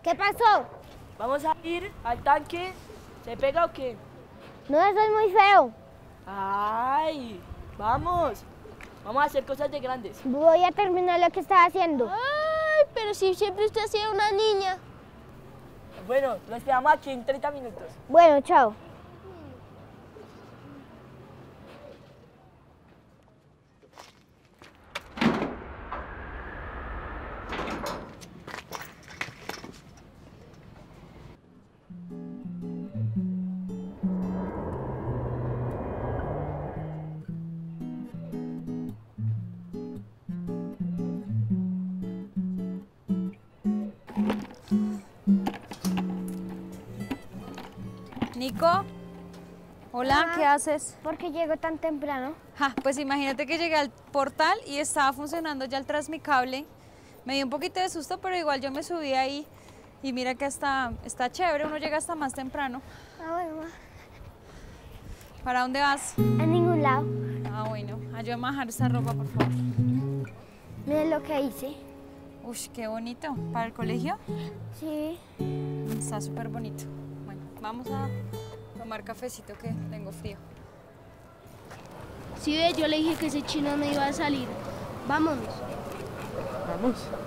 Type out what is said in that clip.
¿Qué pasó? Vamos a ir al tanque. ¿Se pega o qué? No, eso es muy feo. ¡Ay! ¡Vamos! Vamos a hacer cosas de grandes. Voy a terminar lo que estaba haciendo. Ay, pero si siempre usted ha sido una niña. Bueno, lo esperamos aquí en 30 minutos. Bueno, chao. Nico, hola, ¿qué haces? ¿Por qué llego tan temprano? Pues imagínate que llegué al portal y estaba funcionando ya el Transmicable. Me dio un poquito de susto, pero igual yo me subí ahí y mira que está chévere, uno llega hasta más temprano. Bueno, ma. ¿Para dónde vas? A ningún lado. Bueno, ayúdame a bajar esta ropa, por favor. Miren lo que hice. Uy, qué bonito. ¿Para el colegio? Sí. Está súper bonito. Bueno, vamos a tomar cafecito que tengo frío. Sí, ve, yo le dije que ese chino no iba a salir. Vámonos. Vamos.